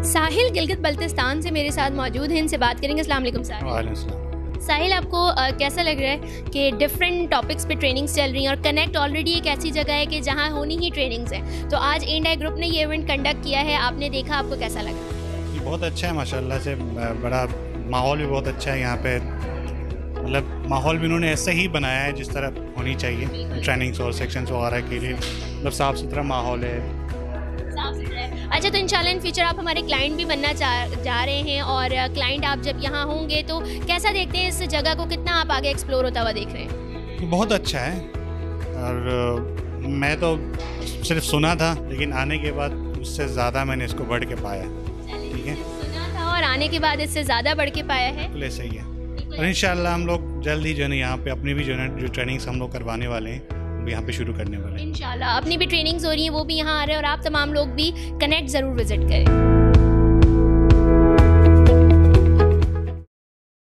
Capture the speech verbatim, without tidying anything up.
साहिल गिलगित बल्तिस्तान से मेरे साथ मौजूद हैं, इनसे बात करेंगे। अस्सलाम वालेकुम साहिल। वालेकुम सलाम। साहिल, आपको आ, कैसा लग रहा है कि डिफरेंट टॉपिक्स पे ट्रेनिंग्स चल रही हैं और कनेक्ट ऑलरेडी एक ऐसी जगह है कि जहां होनी ही ट्रेनिंग्स हैं, तो आज इंडिया ग्रुप ने ये इवेंट कंडक्ट किया है, आपने देखा, आपको कैसा लगा? ये बहुत अच्छा है माशाल्लाह से, बड़ा माहौल भी बहुत अच्छा है यहाँ पे। मतलब माहौल भी उन्होंने ऐसा ही बनाया है जिस तरह होनी चाहिए ट्रेनिंग्स और सेक्शंस वगैरह के लिए। मतलब साफ़ सुथरा माहौल है। अच्छा, तो इंशाल्लाह इन फ्यूचर आप हमारे क्लाइंट भी बनना चाह जा रहे हैं, और क्लाइंट आप जब यहाँ होंगे तो कैसा देखते हैं इस जगह को, कितना आप आगे एक्सप्लोर होता हुआ देख रहे हैं? बहुत अच्छा है, और मैं तो सिर्फ सुना था, लेकिन आने के बाद उससे ज़्यादा मैंने इसको बढ़ के पाया। ठीक है, सुना था और आने के बाद इससे ज़्यादा बढ़ के पाया है। बिल्कुल सही है। और इंशाल्लाह हम लोग जल्द ही जो है यहाँ पे अपनी भी जो है जो ट्रेनिंग्स हम लोग करवाने वाले हैं वो यहाँ पे शुरू करने वाले हैं। इंशाल्लाह अपनी भी ट्रेनिंग्स हो रही हैं, वो भी यहाँ आ रहे हैं, और आप तमाम लोग भी कनेक्ट ज़रूर विजिट करें।